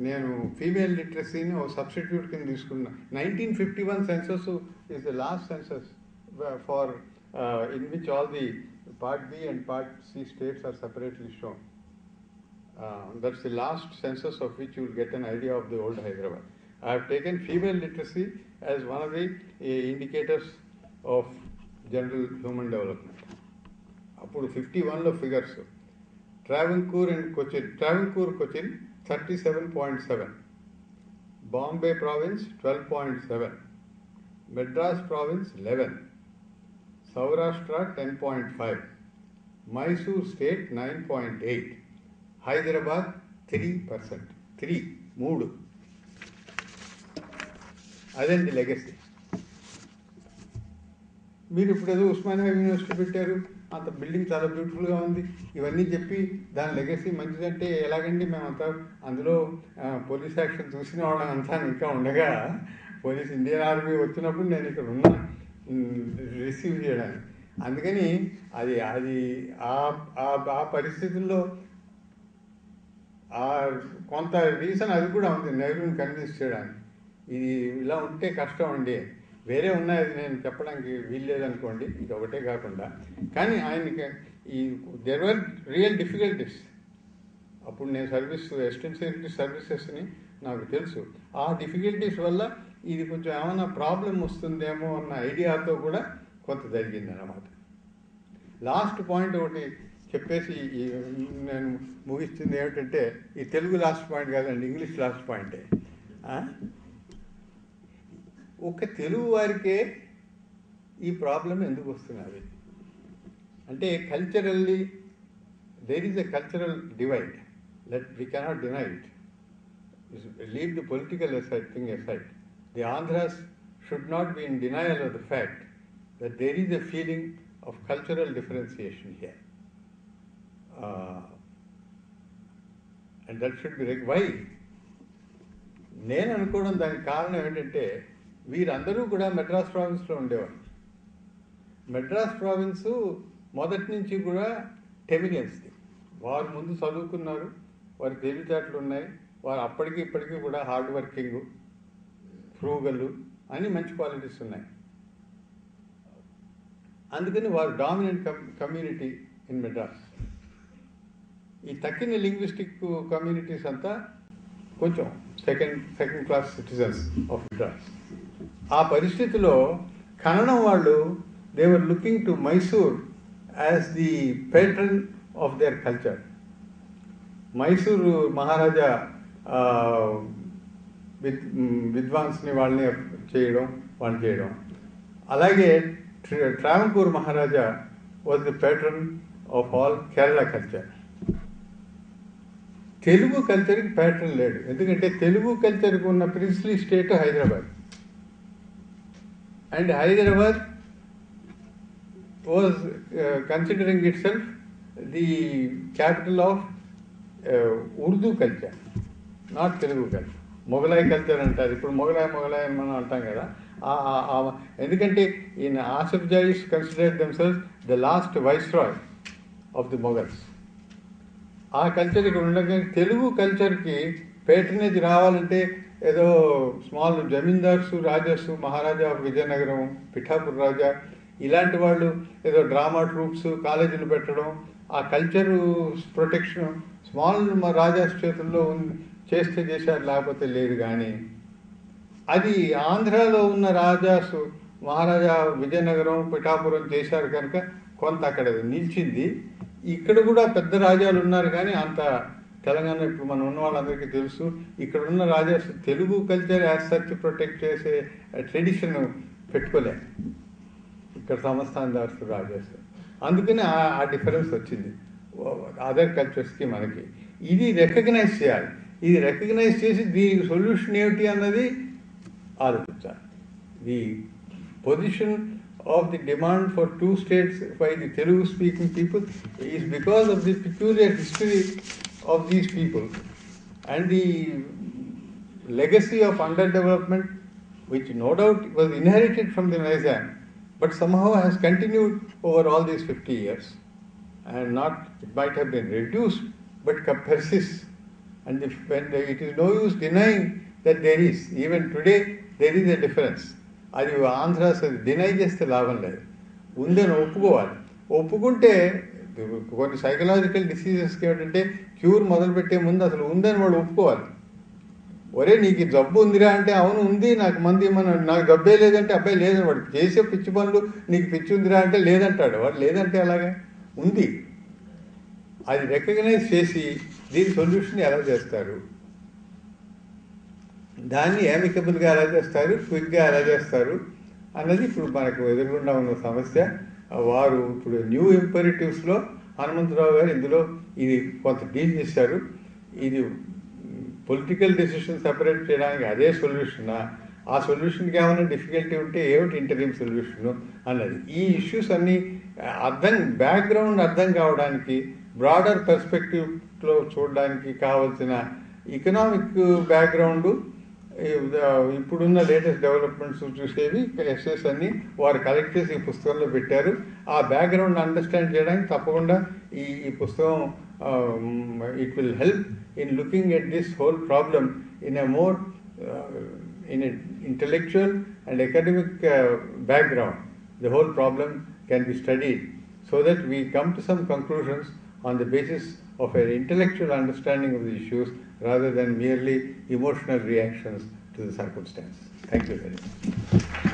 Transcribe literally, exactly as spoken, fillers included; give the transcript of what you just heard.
నేను ఫీమేల్ లిటరసీని ఒక సబ్స్టిట్యూట్ కింద తీసుకున్నా. Nineteen fifty one census is the last census for in which all the part B and part C states are separately shown. That's the last census of which you will get an idea of the old Hyderabad. I have taken female literacy as one of the uh, indicators of general human development. Appudu fifty-one lo figures. Travancore and Cochin. Travancore, Cochin, thirty-seven point seven. Bombay province, twelve point seven. Madras province, eleven. Saurashtra, ten point five. Mysore state, nine point eight. Hyderabad, three percent. three. మూడు. అదేంటి legacy. మీరు ఇప్పుడు ఏదో Osmania university పెట్టారు, అంత building చాలా బ్యూటిఫుల్గా ఉంది, ఇవన్నీ చెప్పి దాని లెగసీ మంచిదంటే ఎలాగండి? మేమంతా అందులో పోలీస్ యాక్షన్ చూసిన వాళ్ళం అంతా ఇంకా ఉండగా పోలీస్ ఇండియన్ ఆర్మీ వచ్చినప్పుడు నేను ఇక్కడ ఉన్నా రిసీవ్ చేయడానికి. అందుకని అది అది ఆ పరిస్థితుల్లో కొంత రీజన్ అది కూడా ఉంది నెహ్రూని కన్విన్స్ చేయడానికి. ఇది ఇలా ఉంటే కష్టం అండి, వేరే ఉన్నాయి, అది నేను చెప్పడానికి వీల్లేదనుకోండి, ఇది ఒకటే కాకుండా. కానీ ఆయనకి ఈ దెర్ వర్ రియల్ డిఫికల్టీస్. అప్పుడు నేను సర్వీస్ వెస్టర్న్ సెక్యూరిటీ సర్వీసెస్ని నాకు తెలుసు. ఆ డిఫికల్టీస్ వల్ల ఇది కొంచెం ఏమైనా ప్రాబ్లం వస్తుందేమో అన్న ఐడియాతో కూడా కొంత జరిగింది అన్నమాట. లాస్ట్ పాయింట్ ఒకటి చెప్పేసి నేను ముగిస్తుంది ఏమిటంటే, ఈ తెలుగు లాస్ట్ పాయింట్ కాదండి, ఇంగ్లీష్ లాస్ట్ పాయింటే. ఒక తెలుగు వారికే ఈ ప్రాబ్లం ఎందుకు వస్తున్నది అంటే, culturally there is a cultural divide. Let we cannot deny it. Leave the political aside thing aside. The Andhras should not be in denial of the fact that there is a feeling of cultural differentiation here. Uh, and that should be like, why? నేను అనుకోవడం దానికి కారణం ఏంటంటే, వీరందరూ కూడా మెడ్రాస్ ప్రావిన్స్లో ఉండేవారు. Madras province మొదటి నుంచి కూడా టెమిలియన్స్ది. వారు ముందు చదువుకున్నారు, వారి తెలివితేటలు ఉన్నాయి, వారు అప్పటికి ఇప్పటికీ కూడా హార్డ్ వర్కింగ్, ఫ్రూగల్ అని మంచి క్వాలిటీస్ ఉన్నాయి. అందుకని వారు డామినెంట్ కమ్యూనిటీ ఇన్ మెడ్రాస్. ఈ తక్కిన లింగ్విస్టిక్ కమ్యూనిటీస్ అంతా కొంచెం second second class citizens of Madras. ఆ పరిస్థితిలో కన్నడం వాళ్ళు they were looking to Mysore as the patron of their culture. Mysore maharaja విద్ విద్వాన్స్ని వాళ్ళని చేయడం వాళ్ళు చేయడం. అలాగే Travancore maharaja was the patron of all Kerala culture. Telugu కల్చర్కి ప్యాటర్న్ లేడు, ఎందుకంటే తెలుగు కల్చర్కి ఉన్న princely state Hyderabad. And Hyderabad was considering itself the capital of Urdu culture, not Telugu culture. Mughlai culture అంటారు ఇప్పుడు, మొఘలాయ్ మొఘలాయ్ అని మనం అంటాం కదా. ఎందుకంటే ఈయన Asaf Jahis considered themselves the last viceroy of the Mughals. ఆ కల్చర్ ఇక్కడ ఉండగా తెలుగు కల్చర్కి పేట్రనేజ్ రావాలంటే ఏదో స్మాల్ జమీందార్సు, రాజాసు, మహారాజా ఆఫ్ విజయనగరం, పిఠాపూర్ రాజా, ఇలాంటి వాళ్ళు ఏదో డ్రామా ట్రూప్స్, కాలేజీలు పెట్టడం, ఆ కల్చరు ప్రొటెక్షన్ స్మాల్ రాజాస్ చేతుల్లో చేస్తే చేశారు, లేకపోతే లేదు. కానీ అది ఆంధ్రాలో ఉన్న రాజాసు, మహారాజా విజయనగరం, పిఠాపురం చేశారు కనుక కొంత అక్కడ నిలిచింది. ఇక్కడ కూడా పెద్ద రాజాలు ఉన్నారు, కానీ అంత తెలంగాణ ఇప్పుడు మనం ఉన్న వాళ్ళందరికీ తెలుసు, ఇక్కడ ఉన్న rajas Telugu culture as such protect చేసే ట్రెడిషన్ పెట్టుకోలే ఇక్కడ సంస్థానదార్సు రాజాస్. అందుకని ఆ డిఫరెన్స్ వచ్చింది అదర్ కల్చర్స్కి మనకి. ఇది రికగ్నైజ్ చేయాలి. ఇది రికగ్నైజ్ చేసి దీనికి సొల్యూషన్ ఏమిటి అన్నది ఆలోచించాలి. The position of the demand for two states by the Telugu speaking people is because of the peculiar history of these people and the legacy of underdevelopment, which no doubt was inherited from the Nizam, but somehow has continued over all these fifty years, and not, it might have been reduced but persists And if, when the, it is no use denying that there is, even today there is a difference. అది answers deny చేస్తే లాభం లేదు, ఉందని ఒప్పుకోవాలి. ఒప్పుకుంటే కొన్ని psychological డిసీజెస్కి ఏమిటంటే cure మొదలుపెట్టే ముందు అసలు ఉందని వాడు ఒప్పుకోవాలి. ఒరే నీకు జబ్బు ఉందిరా అంటే అవును ఉంది, నాకు మంది మన నాకు జబ్బే లేదంటే అబ్బాయి లేదని, వాడు చేసే పిచ్చి పనులు నీకు పిచ్చి ఉందిరా అంటే లేదంటాడు. వాడు లేదంటే అలాగే ఉంది. అది రికగ్నైజ్ చేసి దీని సొల్యూషన్ ఎలా చేస్తారు, దాన్ని అమికబుల్గా ఎలా చేస్తారు, క్విక్గా ఎలా చేస్తారు అన్నది ఇప్పుడు మనకు ఎదురుగుండా ఉన్న సమస్య. వారు ఇప్పుడు న్యూ ఇంపరేటివ్స్లో హనుమంతరావు గారు ఇందులో ఇది కొంత డీల్ చేశారు. ఇది పొలిటికల్ డెసిషన్ సెపరేట్ చేయడానికి అదే సొల్యూషనా, ఆ సొల్యూషన్కి ఏమైనా డిఫికల్టీ ఉంటే ఏమిటి ఇంటరీమ్ సొల్యూషను అన్నది. ఈ ఇష్యూస్ అన్నీ అర్థం బ్యాక్గ్రౌండ్ అర్థం కావడానికి, బ్రాడర్ పర్స్పెక్టివ్లో చూడడానికి కావాల్సిన ఎకనామిక్ బ్యాక్గ్రౌండ్, ఇప్పుడున్న లేటెస్ట్ డెవలప్మెంట్స్ చూసేవి ఎస్ఎస్ అన్ని వారు కలెక్ట్ చేసి ఈ పుస్తకంలో పెట్టారు. ఆ బ్యాక్గ్రౌండ్ అండర్స్టాండ్ చేయడానికి తప్పకుండా ఈ ఈ పుస్తకం it will help in looking at this whole problem in a more in a intellectual and academic background. The whole problem can be studied so that we come to some conclusions on the basis of an intellectual understanding of the issues rather than merely emotional reactions to the circumstance. Thank you very much.